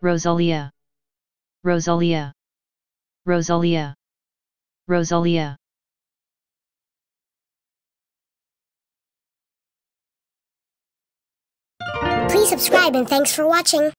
Rosalia, Rosalia, Rosalia, Rosalia. Please subscribe and thanks for watching.